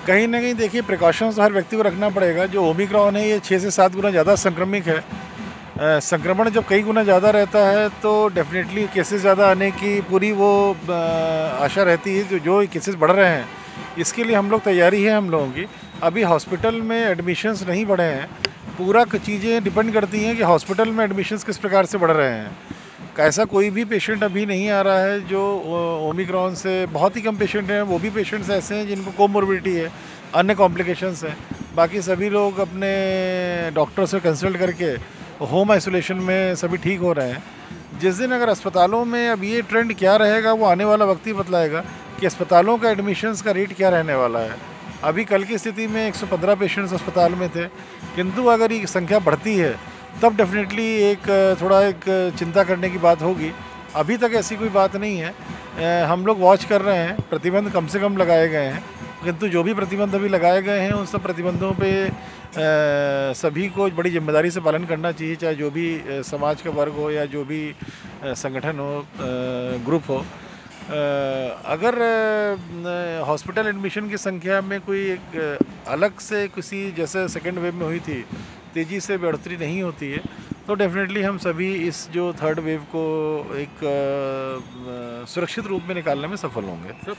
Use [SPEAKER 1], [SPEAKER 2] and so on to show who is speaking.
[SPEAKER 1] कहीं न कहीं देखिए प्रिकॉशंस हर व्यक्ति को रखना पड़ेगा। जो ओमिक्रॉन है ये 6 से 7 गुना ज़्यादा संक्रमित है। संक्रमण जब कई गुना ज़्यादा रहता है तो डेफ़िनेटली केसेस ज़्यादा आने की पूरी वो आशा रहती है। जो केसेस बढ़ रहे हैं इसके लिए हम लोग तैयारी है हम लोगों की। अभी हॉस्पिटल में एडमिशन्स नहीं बढ़े हैं। पूरा चीज़ें डिपेंड करती हैं कि हॉस्पिटल में एडमिशन्स किस प्रकार से बढ़ रहे हैं। ऐसा कोई भी पेशेंट अभी नहीं आ रहा है जो ओमिक्रॉन से, बहुत ही कम पेशेंट हैं। वो भी पेशेंट्स ऐसे हैं जिनको कोमोर्बिडिटी है, अन्य कॉम्प्लिकेशंस हैं। बाकी सभी लोग अपने डॉक्टर से कंसल्ट करके होम आइसोलेशन में सभी ठीक हो रहे हैं। जिस दिन अगर अस्पतालों में अब ये ट्रेंड क्या रहेगा वो आने वाला वक्त ही बतलाएगा कि अस्पतालों का एडमिशन्स का रेट क्या रहने वाला है। अभी कल की स्थिति में 115 पेशेंट्स अस्पताल में थे, किंतु अगर ये संख्या बढ़ती है तब डेफिनेटली एक चिंता करने की बात होगी। अभी तक ऐसी कोई बात नहीं है। हम लोग वॉच कर रहे हैं, प्रतिबंध कम से कम लगाए गए हैं, किंतु जो भी प्रतिबंध अभी लगाए गए हैं उन सब प्रतिबंधों पे सभी को बड़ी जिम्मेदारी से पालन करना चाहिए, चाहे जो भी समाज का वर्ग हो या जो भी संगठन हो, ग्रुप हो। अगर हॉस्पिटल एडमिशन की संख्या में कोई एक अलग से किसी जैसे सेकेंड वेव में हुई थी तेज़ी से बढ़ोतरी नहीं होती है तो डेफिनेटली हम सभी इस जो थर्ड वेव को एक सुरक्षित रूप में निकालने में सफल होंगे।